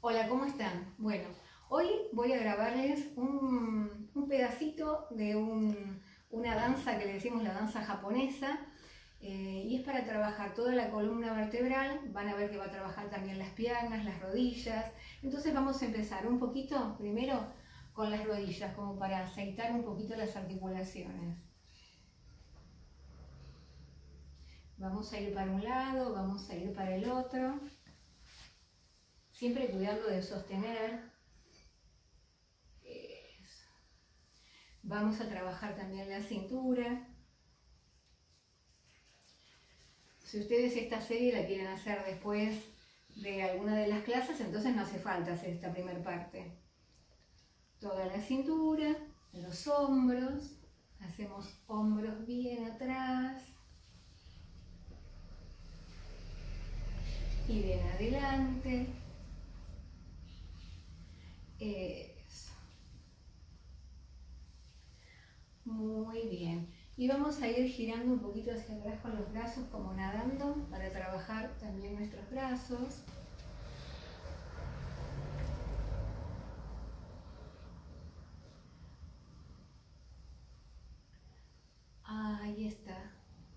Hola, ¿cómo están? Bueno, hoy voy a grabarles un pedacito de una danza que le decimos la danza japonesa, y es para trabajar toda la columna vertebral. Van a ver que va a trabajar también las piernas, las rodillas. Entonces vamos a empezar un poquito primero con las rodillas, como para aceitar un poquito las articulaciones. Vamos a ir para un lado, vamos a ir para el otro, siempre cuidando de sostener. Vamos a trabajar también la cintura. Si ustedes esta serie la quieren hacer después de alguna de las clases, entonces no hace falta hacer esta primera parte. Toda la cintura, los hombros, hacemos hombros bien atrás y bien adelante. Eso. Muy bien. Y vamos a ir girando un poquito hacia atrás con los brazos, como nadando, para trabajar también nuestros brazos. Ahí está.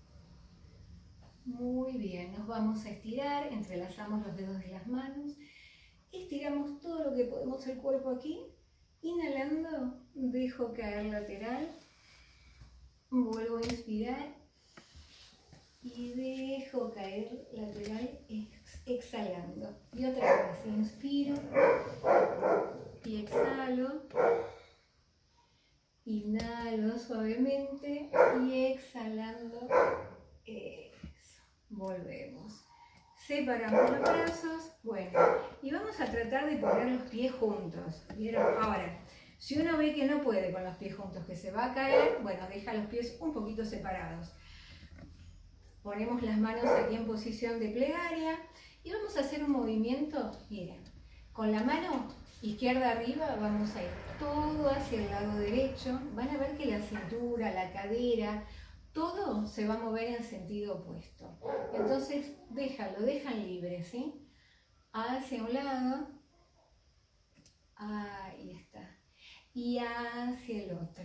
Muy bien, nos vamos a estirar, entrelazamos los dedos de las manos, estiramos todo lo que podemos el cuerpo aquí. Inhalando, dejo caer lateral, vuelvo a inspirar y dejo caer lateral, exhalando. Y otra vez, inspiro y exhalo, inhalo suavemente y exhalando, eso, volvemos. Separamos los brazos, bueno, y vamos a tratar de poner los pies juntos, ¿vieron? Ahora, si uno ve que no puede con los pies juntos, que se va a caer, bueno, deja los pies un poquito separados. Ponemos las manos aquí en posición de plegaria y vamos a hacer un movimiento, miren, con la mano izquierda arriba vamos a ir todo hacia el lado derecho. Van a ver que la cintura, la cadera, todo se va a mover en sentido opuesto. Entonces, lo dejan libre, ¿sí? Hacia un lado, ahí está, y hacia el otro.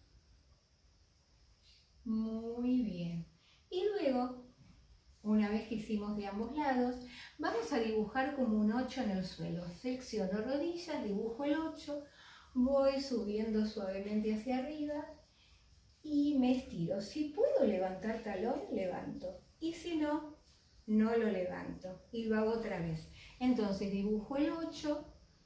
Muy bien. Y luego, una vez que hicimos de ambos lados, vamos a dibujar como un 8 en el suelo. Flexiono rodillas, dibujo el 8, voy subiendo suavemente hacia arriba y me estiro. Si puedo levantar talón, levanto. Y si no, no lo levanto. Y lo hago otra vez. Entonces dibujo el 8,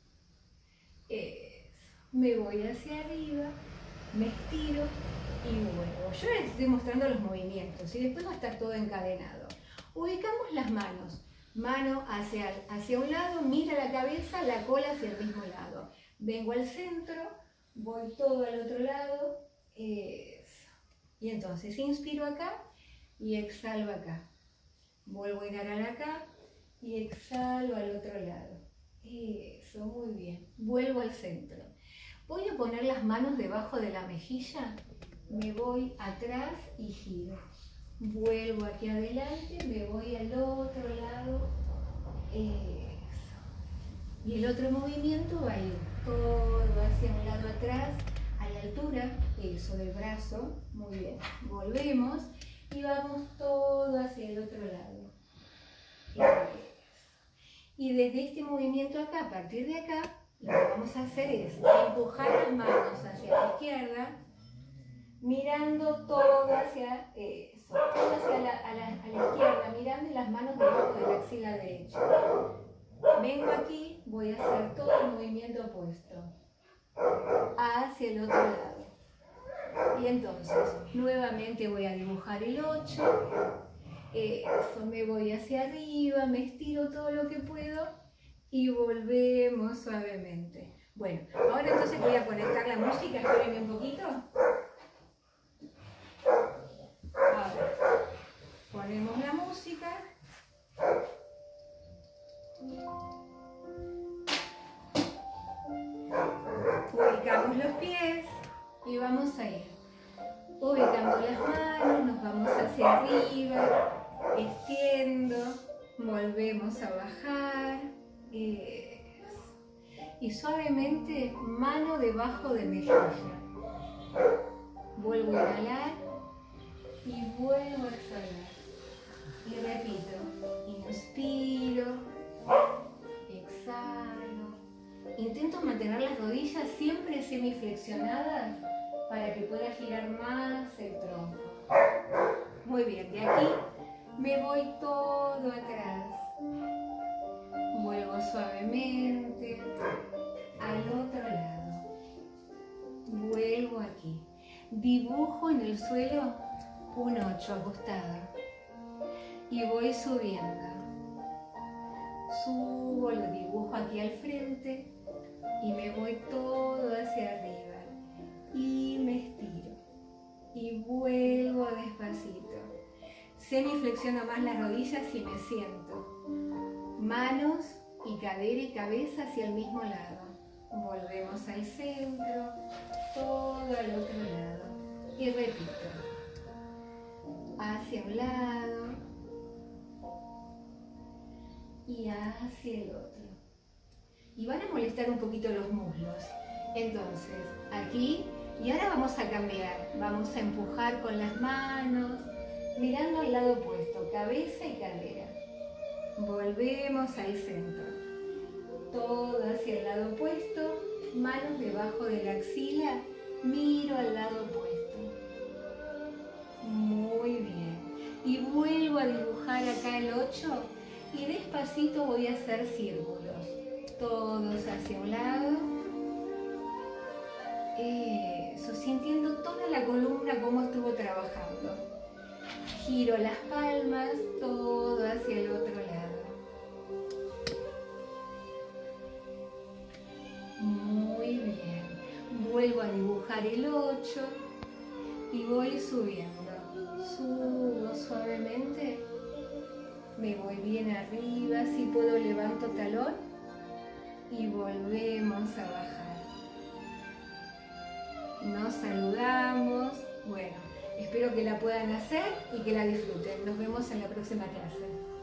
me voy hacia arriba, me estiro y vuelvo. Yo les estoy mostrando los movimientos y después va a estar todo encadenado. Ubicamos las manos. Mano hacia un lado, mira la cabeza, la cola hacia el mismo lado. Vengo al centro, voy todo al otro lado. Eso. Y entonces inspiro acá y exhalo acá. Vuelvo a inhalar acá y exhalo al otro lado. Eso, muy bien. Vuelvo al centro. Voy a poner las manos debajo de la mejilla. Me voy atrás y giro. Vuelvo aquí adelante, me voy al otro lado. Eso. Y el otro movimiento va a ir todo hacia un lado atrás, a la altura, eso, del brazo. Muy bien. Volvemos y vamos todo hacia el otro lado. Eso. Y desde este movimiento acá, a partir de acá, lo que vamos a hacer es empujar las manos hacia la izquierda, mirando todo hacia eso, todo hacia a la izquierda, mirando y las manos debajo de la axila derecha. Vengo aquí, voy a hacer todo el movimiento opuesto, hacia el otro lado. Y entonces, nuevamente voy a dibujar el 8, eso, me voy hacia arriba, me estiro todo lo que puedo y volvemos suavemente. Bueno, ahora entonces voy a conectar la música, espérenme un poquito. Ahora, ponemos la música. Ubicamos los pies y vamos a ir ubicando las manos, nos vamos hacia arriba, extiendo, volvemos a bajar. y suavemente mano debajo de mejilla. Vuelvo a inhalar y vuelvo a exhalar. Y repito, inspiro, exhalo. Intento mantener las rodillas siempre semiflexionadas para que pueda girar más el tronco. Muy bien, de aquí me voy todo atrás. Vuelvo suavemente al otro lado. Vuelvo aquí. Dibujo en el suelo un 8 acostado. Y voy subiendo. Subo, lo dibujo aquí al frente y me voy todo hacia arriba. Y me estiro. Y vuelvo despacito. Semiflexiono más las rodillas y me siento. Manos y cadera y cabeza hacia el mismo lado. Volvemos al centro, todo al otro lado. Y repito. Hacia un lado y hacia el otro. Y van a molestar un poquito los muslos. Entonces, aquí, y ahora vamos a cambiar. Vamos a empujar con las manos, mirando al lado opuesto, cabeza y cadera. Volvemos al centro. Todo hacia el lado opuesto, manos debajo de la axila, miro al lado opuesto. Muy bien. Y vuelvo a dibujar acá el 8 y despacito voy a hacer círculos. Todos hacia un lado. Eso, sintiendo toda la columna cómo estuvo trabajando. Giro las palmas, todo hacia el otro lado. Muy bien. Vuelvo a dibujar el 8 y voy subiendo. Subo suavemente. Me voy bien arriba, si puedo levanto talón y volvemos a bajar. Nos saludamos. Bueno, espero que la puedan hacer y que la disfruten. Nos vemos en la próxima clase.